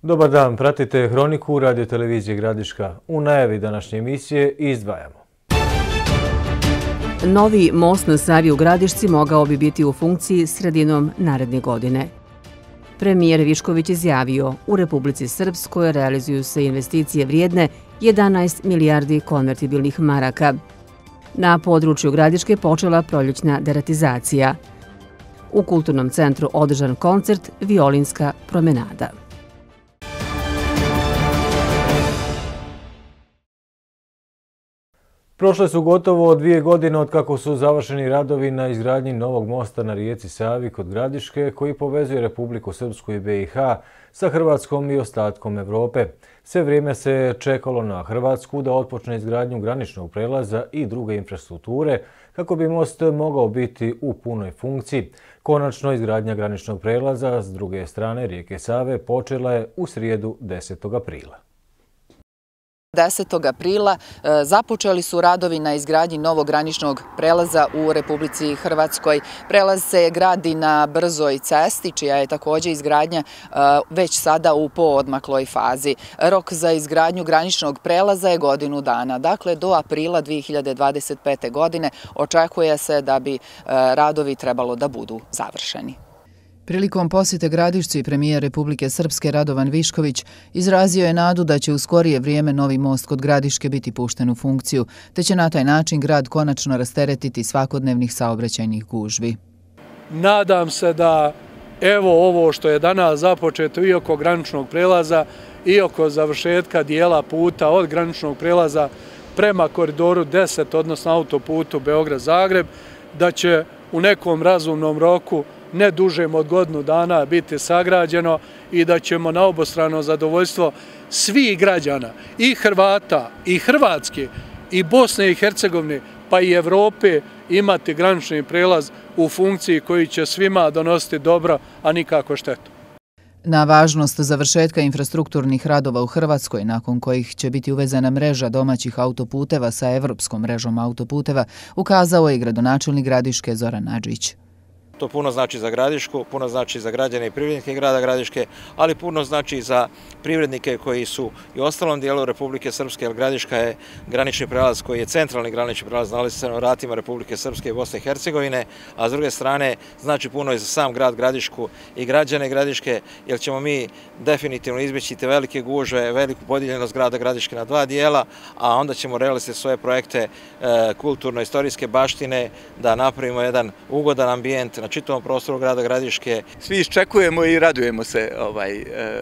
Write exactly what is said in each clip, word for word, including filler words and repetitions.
Dobar dan, pratite Hroniku Radio televizije Gradiška. U najavi današnje emisije izdvajamo. Novi most na Savi u Gradišci mogao bi biti u funkciji sredinom naredne godine. Premijer Višković izjavio, u Republici Srpskoj realizuju se investicije vrijedne jedanaest milijardi konvertibilnih maraka. Na području Gradiške počela proljećna deratizacija. U kulturnom centru održan koncert Violinska promenada. Prošle su gotovo dvije godine od kako su završeni radovi na izgradnji novog mosta na rijeci Savi kod Gradiške koji povezuje Republiku Srpsku i be i ha sa Hrvatskom i ostatkom Evrope. Sve vrijeme se čekalo na Hrvatsku da otpočne izgradnju graničnog prelaza i druge infrastrukture kako bi most mogao biti u punoj funkciji. Konačno izgradnja graničnog prelaza s druge strane rijeke Save počela je u srijedu desetog aprila. desetog aprila započeli su radovi na izgradnji novog graničnog prelaza u Republici Hrvatskoj. Prelaz se gradi na brzoj cesti, čija je također izgradnja već sada u poodmakloj fazi. Rok za izgradnju graničnog prelaza je godinu dana. Dakle, do aprila dvije hiljade dvadeset pete. godine očekuje se da bi radovi trebalo da budu završeni. Prilikom posjete Gradišci premijer Republike Srpske Radovan Višković izrazio je nadu da će u skorije vrijeme novi most kod Gradiške biti pušten u funkciju, te će na taj način grad konačno rasteretiti svakodnevnih saobraćajnih gužvi. Nadam se da evo ovo što je danas započeto i oko graničnog prelaza i oko završetka dijela puta od graničnog prelaza prema koridoru deset, odnosno autoputu Beograd-Zagreb, da će u nekom razumnom roku ne dužem od godinu dana biti sagrađeno i da ćemo na obostrano zadovoljstvo svih građana, i Hrvata, i Hrvatske, i Bosne i Hercegovine, pa i Evrope, imati granični prelaz u funkciji koji će svima donositi dobro, a nikako štetu. Na važnost završetka infrastrukturnih radova u Hrvatskoj, nakon kojih će biti uvezana mreža domaćih autoputeva sa evropskom mrežom autoputeva, ukazao je gradonačelnik Gradiške Zoran Adžić. To puno znači za Gradišku, puno znači za građane i privrednike grada Gradiške, ali puno znači za privrednike koji su i u ostalom dijelu Republike Srpske, jer Gradiška je granični prelaz koji je centralni granični prelaz, nalazi se na vratima Republike Srpske i Bosne i Hercegovine, a s druge strane znači puno i za sam grad Gradišku i građane Gradiške, jer ćemo mi definitivno izbjeći te velike gužve, veliku podijeljenost grada Gradiške na dva dijela, a onda ćemo realizovati svoje projekte kulturno-istorijske baštine, da napravimo jedan ugodan ambijent na čitavom prostoru grada Gradiške. Svi iščekujemo i radujemo se ovaj, e, e,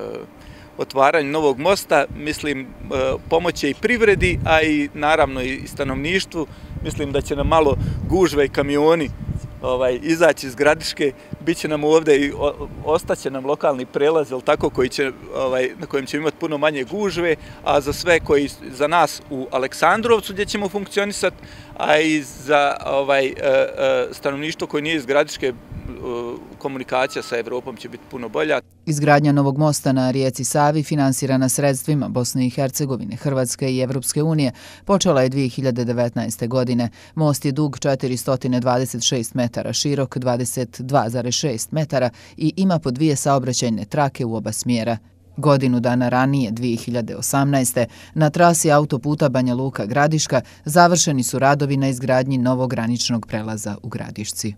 otvaranju novog mosta. Mislim, e, pomoće i privredi, a i naravno i stanovništvu. Mislim da će nam malo gužve i kamioni ovaj, izaći iz Gradiške. Biće nam ovdje i ostaće nam lokalni prelaz, tako, koji će, ovaj, na kojem ćemo imati puno manje gužve, a za sve koji za nas u Aleksandrovcu gdje ćemo funkcionisati, a i za ovaj, stanovništvo koje nije iz Gradiške, komunikacija sa Evropom će biti puno bolja. Izgradnja novog mosta na rijeci Savi, finansirana sredstvima Bosne i Hercegovine, Hrvatske i Evropske unije, počela je dvije hiljade devetnaeste. godine. Most je dug četiristo dvadeset šest metara, širok dvadeset dva zarez šest metara i ima po dvije saobraćajne trake u oba smjera. Godinu dana ranije, dvije hiljade osamnaeste. na trasi autoputa Banja Luka-Gradiška završeni su radovi na izgradnji novog graničnog prelaza u Gradišci.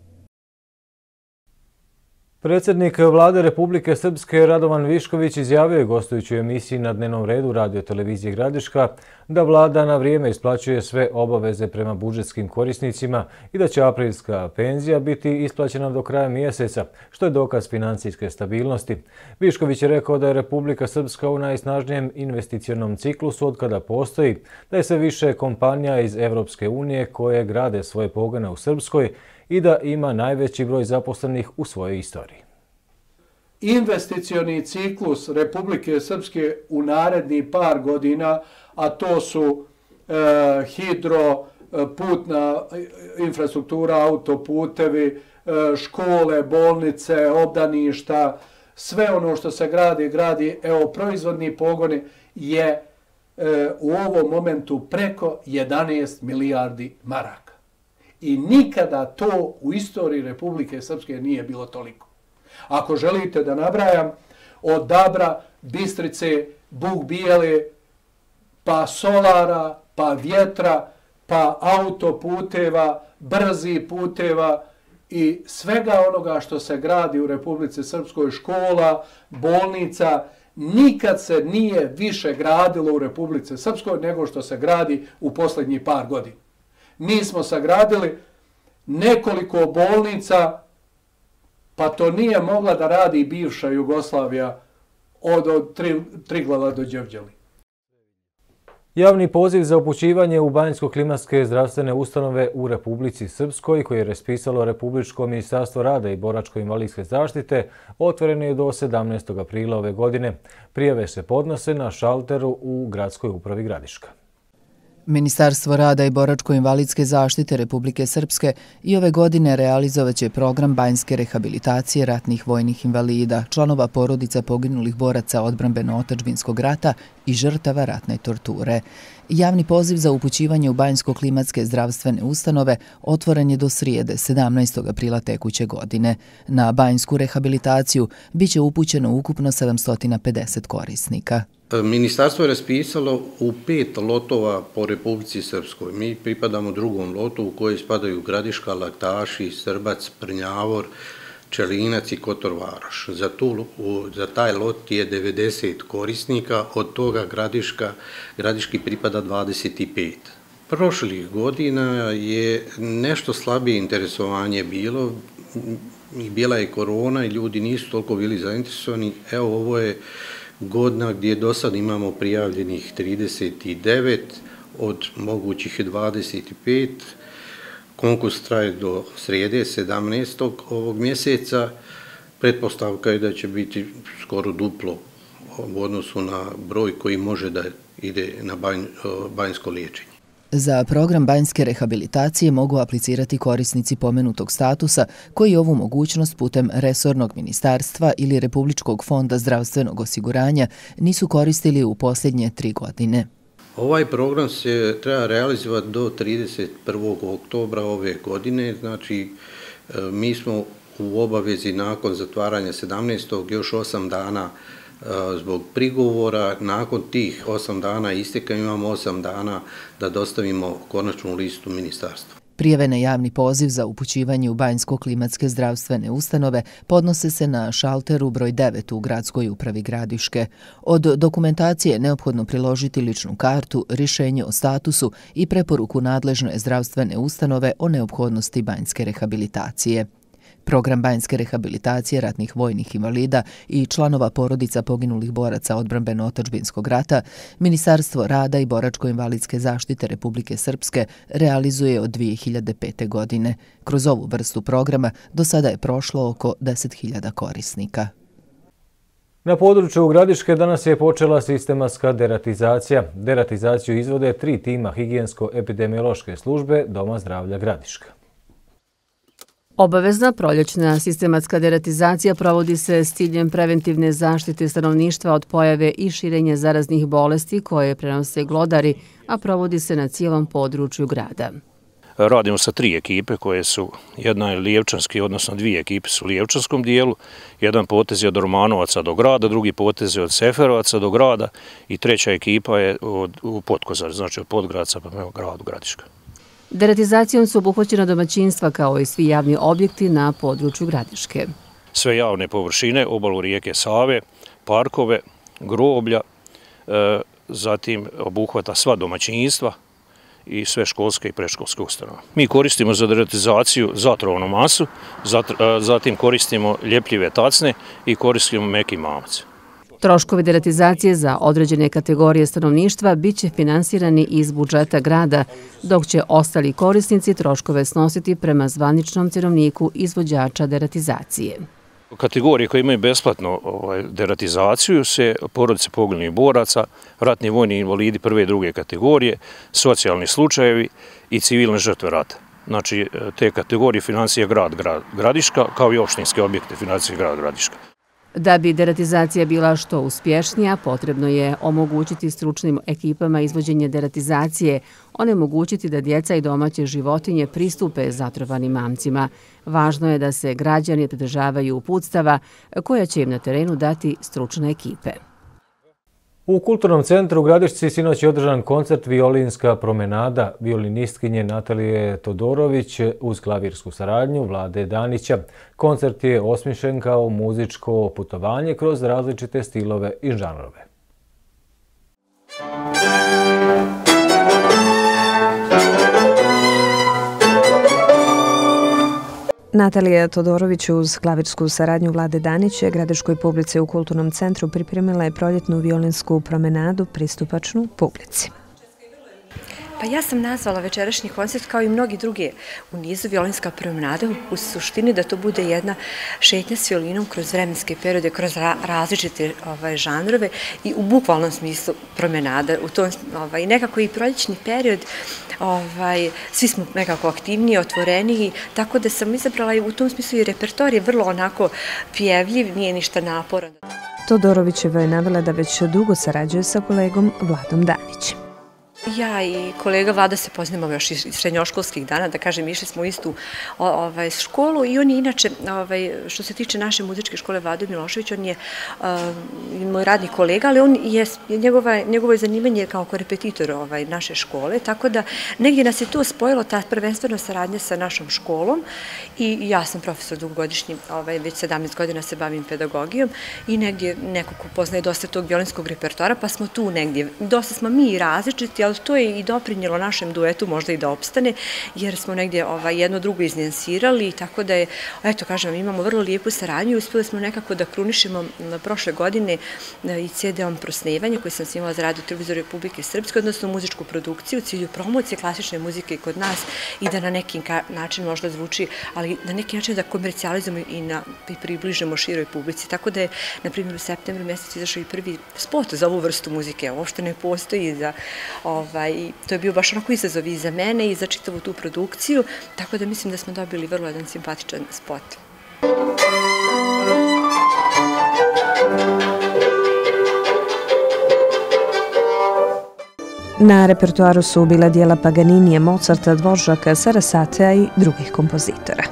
Predsjednik vlade Republike Srpske Radovan Višković izjavio je gostujući u emisiji Na dnevnom redu Radio televizije Gradiška da vlada na vrijeme isplaćuje sve obaveze prema budžetskim korisnicima i da će aprilska penzija biti isplaćena do kraja mjeseca, što je dokaz financijske stabilnosti. Višković je rekao da je Republika Srpska u najsnažnijem investicionom ciklusu od kada postoji, da je sve više kompanija iz Evropske unije koje grade svoje pogone u Srpskoj i da ima najveći broj zaposlenih u svojoj istoriji. Investicioni ciklus Republike Srpske u naredni par godina, a to su e, hidro, putna infrastruktura, autoputevi, e, škole, bolnice, obdaništa, sve ono što se gradi, gradi, evo, proizvodni pogoni je e, u ovom momentu preko jedanaest milijardi maraka. I nikada to u istoriji Republike Srpske nije bilo toliko. Ako želite da nabrajam, od Dabra, Bistrice, Buk Bijele, pa solara, pa vjetra, pa autoputeva, brzi puteva i svega onoga što se gradi u Republici Srpskoj, škola, bolnica, nikad se nije više gradilo u Republici Srpskoj nego što se gradi u posljednjih par godina. Mi smo sagradili nekoliko bolnica, pa to nije mogla da radi bivša Jugoslavija od, od tri, Triglava do Đevđeli. Javni poziv za upućivanje u banjsko-klimatske zdravstvene ustanove u Republici Srpskoj, koji je raspisalo Republičko ministarstvo rada i boračko-invalidske zaštite, otvoren je do sedamnaestog aprila ove godine. Prijave se podnose na šalteru u Gradskoj upravi Gradiška. Ministarstvo rada i boračko-invalidske zaštite Republike Srpske i ove godine realizovaće program banjske rehabilitacije ratnih vojnih invalida, članova porodica poginulih boraca odbrambeno-otadžbinskog rata i žrtava ratne torture. Javni poziv za upućivanje u banjsko-klimatske zdravstvene ustanove otvoren je do srijede, sedamnaestog aprila tekuće godine. Na banjsku rehabilitaciju biće upućeno ukupno sedamsto pedeset korisnika. Ministarstvo je raspisalo u pet lotova po Republici Srpskoj. Mi pripadamo drugom lotu u kojoj spadaju Gradiška, Laktaši, Srbac, Prnjavor, Čelinac i Kotor Varoš. Za, tu, za taj lot je devedeset korisnika, od toga Gradiška, Gradiški pripada dvadeset pet. Prošlih godina je nešto slabije interesovanje bilo, bila je korona i ljudi nisu toliko bili zainteresovani. Evo, ovo je godina gdje do sad imamo prijavljenih trideset devet od mogućih dvadeset pet. Konkurs traje do srijede, sedamnaestog ovog mjeseca. Pretpostavka je da će biti skoro duplo u odnosu na broj koji može da ide na banj, banjsko liječenje. Za program banjske rehabilitacije mogu aplicirati korisnici pomenutog statusa koji ovu mogućnost putem resornog ministarstva ili Republičkog fonda zdravstvenog osiguranja nisu koristili u posljednje tri godine. Ovaj program se treba realizovati do trideset prvog oktobra ove godine, znači mi smo u obavezi nakon zatvaranja sedamnaestog još osam dana zbog prigovora. Nakon tih osam dana isteka imamo osam dana da dostavimo konačnu listu ministarstva. Prijave na javni poziv za upućivanje u banjsko-klimatske zdravstvene ustanove podnose se na šalteru broj devet u Gradskoj upravi Gradiške. Od dokumentacije je neophodno priložiti ličnu kartu, rješenje o statusu i preporuku nadležne zdravstvene ustanove o neophodnosti banjske rehabilitacije. Program banjske rehabilitacije ratnih vojnih invalida i članova porodica poginulih boraca odbrambeno-otadžbinskog rata Ministarstvo rada i boračko-invalidske zaštite Republike Srpske realizuje od dvije hiljade pete. godine. Kroz ovu vrstu programa do sada je prošlo oko deset hiljada korisnika. Na području Gradiške danas je počela sistematska deratizacija. Deratizaciju izvode tri tima higijensko-epidemiološke službe Doma zdravlja Gradiška. Obavezna proljećna sistematska deratizacija provodi se s ciljem preventivne zaštite stanovništva od pojave i širenja zaraznih bolesti koje prenose glodari, a provodi se na cijelom području grada. Radimo sa tri ekipe koje su, jedna je lijevčanski, odnosno dvije ekipe su u lijevčanskom dijelu, jedan potez je od Romanovaca do grada, drugi potez je od Seferovaca do grada i treća ekipa je od, u Potkozar, znači od Podgradca pa prema gradu Gradiška. Deratizacijom su obuhvaćena domaćinstva kao i svi javni objekti na području Gradiške. Sve javne površine, obalu rijeke Save, parkove, groblja, e, zatim obuhvata sva domaćinstva i sve školske i predškolske ustanove. Mi koristimo za deratizaciju zatrovnu masu, zatim koristimo ljepljive tacne i koristimo meki mamac. Troškovi deratizacije za određene kategorije stanovništva bit će finansirani iz budžeta grada, dok će ostali korisnici troškove snositi prema zvaničnom cenovniku izvođača deratizacije. Kategorije koje imaju besplatno ovaj, deratizaciju se porodice poginulih boraca, ratni vojni invalidi prve i druge kategorije, socijalni slučajevi i civilne žrtve rata. Znači, te kategorije finansija grad, grad Gradiška, kao i opštinske objekte finansija grad Gradiška. Da bi deratizacija bila što uspješnija, potrebno je omogućiti stručnim ekipama izvođenje deratizacije, onemogućiti da djeca i domaće životinje pristupe zatrovanim mamcima. Važno je da se građani pridržavaju uputstava koja će im na terenu dati stručne ekipe. U Kulturnom centru u Gradišci sinoć je održan koncert Violinska promenada violinistkinje Natalije Todorović uz klavirsku saradnju Vlade Danića. Koncert je osmišljen kao muzičko putovanje kroz različite stilove i žanrove. Natalija Todorović uz klavirsku saradnju Vlade Danića Gradiškoj publici u Kulturnom centru pripremila je proljetnu violinsku promenadu pristupačnu publici. Pa ja sam nazvala večerašnji koncert kao i mnogi druge u nizu violinska promenada u suštini da to bude jedna šetnja s violinom kroz vremenske periode, kroz različite žanrove i u bukvalnom smislu promenada. I nekako i proljećni period, svi smo nekako aktivniji, otvoreniji, tako da sam izabrala i u tom smislu i repertoar je vrlo onako pjevljiv, nije ništa naporan. Todorovićeva je navela da već dugo sarađuje sa kolegom Vladom Danićem. Ja i kolega Vlada se poznamo još iz srednjoškolskih dana, da kažem, išli smo u istu školu i on je inače, što se tiče naše muzičke škole Vlado Milošević, on je moj radni kolega, ali on je, njegovo zanimanje kao korepetitor naše škole, tako da negdje nas je to spojilo, ta prvenstveno saradnja sa našom školom i ja sam profesor dugogodišnji, već sedamnaest godina se bavim pedagogijom i negdje neko ko poznaje dosta tog violinskog repertoara, pa smo tu negdje, dosta smo mi različiti, ali to je i doprinjelo našem duetu možda i da opstane, jer smo negdje jedno drugo iznijansirali, tako da je, eto kažem, imamo vrlo lijepu saradnju i uspjeli smo nekako da krunišemo prošle godine i ce de-om Prosnevanje koji sam snimala za Radio Televizor Republike Srpske, odnosno muzičku produkciju u cilju promocije klasične muzike kod nas i da na neki način možda zvuči, ali na neki način da komercijalizujemo i približimo široj publici. Tako da je, na primjer, u septembru mjesecu izašao i prvi spot za ovu vrstu muzike. Uopšte ne postoji za... To je bio baš onako izazov i za mene i za čitavu tu produkciju, tako da mislim da smo dobili vrlo jedan simpatičan spot. Na repertoaru su bila dijela Paganinija, Mozarta, Dvoržaka, Sarasatea i drugih kompozitora.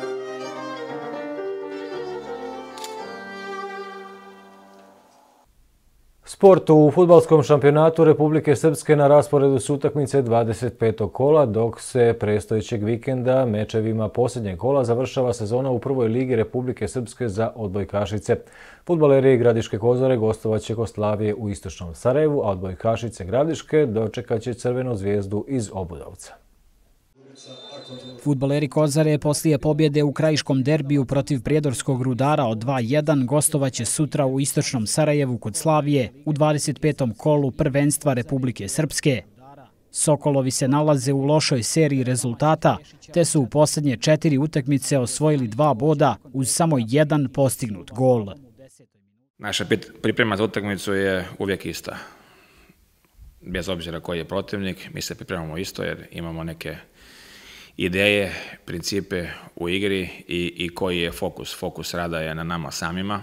Sport u fudbalskom šampionatu Republike Srpske na rasporedu su utakmice dvadeset petog kola, dok se prestojećeg vikenda mečevima posljednjeg kola završava sezona u prvoj ligi Republike Srpske za odbojkašice. Fudbaleri Gradiške Kozare gostovaće kod Slavije u istočnom Sarajevu, a odbojkašice Gradiške dočekaće Crvenu zvijezdu iz Obudovca. Fudbaleri Kozare poslije pobjede u krajiškom derbiju protiv Prijedorskog Rudara od dva jedan gostovaće sutra u istočnom Sarajevu kod Slavije u dvadeset petom kolu prvenstva Republike Srpske. Sokolovi se nalaze u lošoj seriji rezultata, te su u posljednje četiri utakmice osvojili dva boda uz samo jedan postignut gol. Naša priprema za utakmicu je uvijek ista. Bez obzira koji je protivnik, mi se pripremamo isto jer imamo neke ideje, principe u igri i, i koji je fokus. Fokus rada je na nama samima.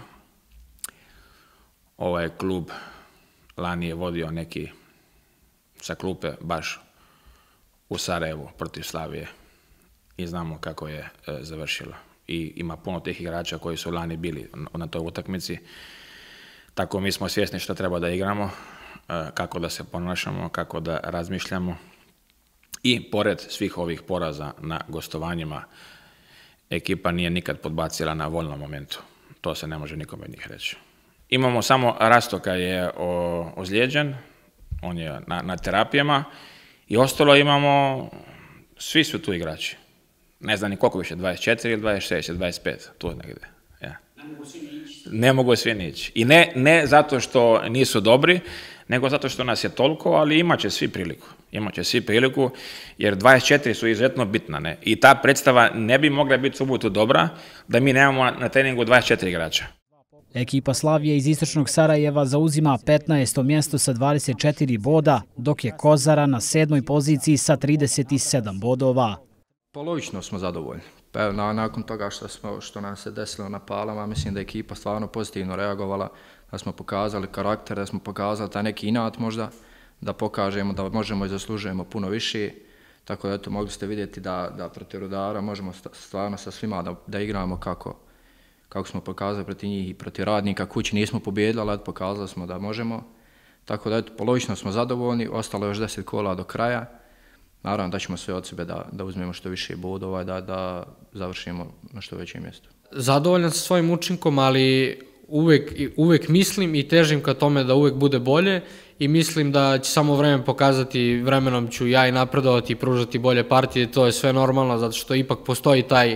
Ovaj klub lani je vodio neki sa klupe baš u Sarajevu protiv Slavije i znamo kako je e, završilo. I ima puno tih igrača koji su lani bili na toj utakmici. Tako mi smo svjesni što treba da igramo, e, kako da se ponašamo, kako da razmišljamo. I pored svih ovih poraza na gostovanjima, ekipa nije nikad podbacila na voljnom momentu. To se ne može nikome od njih reći. Imamo samo Rastoka je ozlijeđen, on je na, na terapijama i ostalo imamo, svi su tu igrači. Ne znam ni koliko više, dvadeset četiri ili dvadeset šest ili dvadeset pet, tu negdje. Ja. Ne mogu svi nići. I ne, ne zato što nisu dobri, nego zato što nas je toliko, ali imat će svi priliku. Imat će svi priliku, jer dvadeset četiri su izuzetno bitna. Ne? I ta predstava ne bi mogla biti subotu dobra da mi nemamo na treningu dvadeset četiri igrača. Ekipa Slavije iz istočnog Sarajeva zauzima petnaesto mjesto sa dvadeset četiri boda, dok je Kozara na sedmoj poziciji sa trideset sedam bodova. Polovično smo zadovoljni. Pa, na, nakon toga što, smo, što nam se desilo na Palama, mislim da je ekipa stvarno pozitivno reagovala, da smo pokazali karakter, da smo pokazali taj neki inat možda, da pokažemo da možemo i zaslužujemo puno više. Tako da, eto, mogli ste vidjeti da, da protiv Rudara možemo stvarno sa svima da, da igramo kako, kako smo pokazali protiv njih i protiv Radnika. Kući nismo pobijedili, ali pokazali smo da možemo. Tako da, eto, polovično smo zadovoljni, ostalo je još deset kola do kraja. Naravno da ćemo sve od sebe da, da uzmemo što više bodova, da, da završimo na što većem mjestu. Zadovoljan sa svojim učinkom, ali uvek, uvek mislim i težim ka tome da uvek bude bolje i mislim da će samo vreme pokazati, vremenom ću ja i napredovati i pružati bolje partije, to je sve normalno, zato što ipak postoji taj,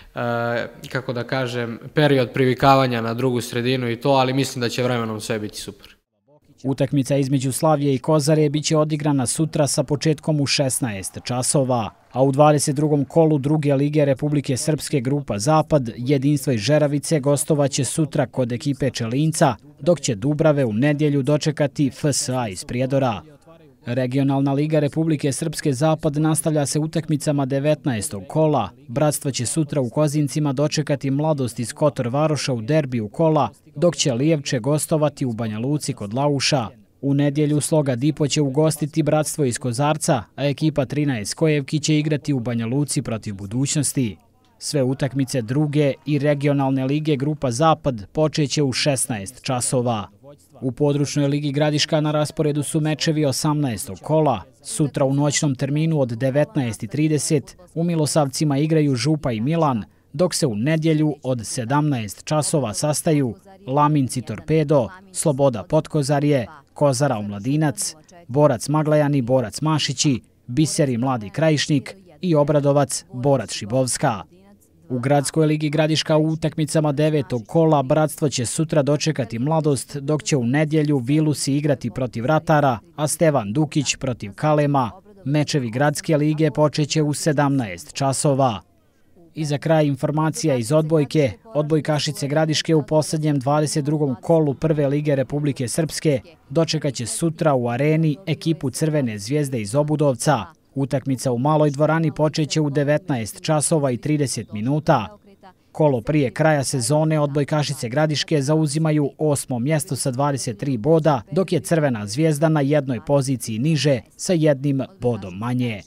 kako da kažem, period privikavanja na drugu sredinu i to, ali mislim da će vremenom sve biti super. Utakmica između Slavije i Kozare biće odigrana sutra sa početkom u šesnaest časova, a u dvadeset drugom kolu druge lige Republike Srpske grupa Zapad Jedinstvo iz Žeravice gostovaće sutra kod ekipe Čelinca, dok će Dubrave u nedjelju dočekati F S A iz Prijedora. Regionalna liga Republike Srpske Zapad nastavlja se utakmicama devetnaestog kola. Bratstvo će sutra u Kozincima dočekati Mladost iz Kotor Varoša u derbiju kola, dok će Lijevče gostovati u Banja Luci kod Lauša. U nedjelju Sloga Dipo će ugostiti Bratstvo iz Kozarca, a ekipa trinaest Kojevki će igrati u Banja Luci protiv Budućnosti. Sve utakmice druge i regionalne lige grupa Zapad počeće u šesnaest časova. U područnoj ligi Gradiška na rasporedu su mečevi osamnaestog kola. Sutra u noćnom terminu od devetnaest i trideset u Milosavcima igraju Župa i Milan, dok se u nedjelju od sedamnaest časova sastaju Laminci Torpedo, Sloboda Potkozarje, Kozara Omladinac, Borac Maglajan i Borac Mašići, Biseri Mladi Krajišnik i Obradovac Borac Šibovska. U Gradskoj ligi Gradiška u utakmicama devetog kola Bratstvo će sutra dočekati Mladost, dok će u nedjelju Vilusi igrati protiv Ratara, a Stevan Dukić protiv Kalema. Mečevi Gradske lige počeće u sedamnaest časova. I za kraj informacija iz odbojke. Odbojkašice Gradiške u posljednjem dvadeset drugom kolu Prve lige Republike Srpske dočekaće sutra u areni ekipu Crvene zvijezde iz Obudovca. Utakmica u maloj dvorani počeće u devetnaest časova i trideset minuta. Kolo prije kraja sezone odbojkašice Gradiške zauzimaju osmo mjesto sa dvadeset tri boda, dok je Crvena zvijezda na jednoj poziciji niže sa jednim bodom manje.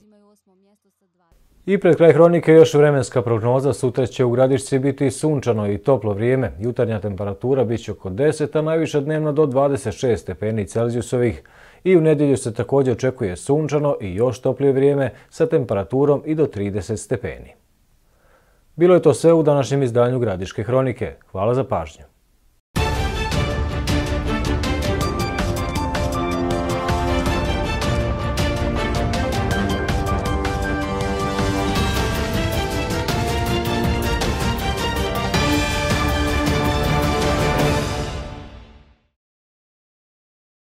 I pred kraj hronike još vremenska prognoza. Sutra će u Gradišci biti sunčano i toplo vrijeme. Jutarnja temperatura bit će oko deset, a najviša dnevna do dvadeset šest stepeni Celzijusovih. I u nedjelju se također očekuje sunčano i još toplije vrijeme sa temperaturom i do trideset stepeni. Bilo je to sve u današnjem izdanju Gradiške hronike. Hvala za pažnju.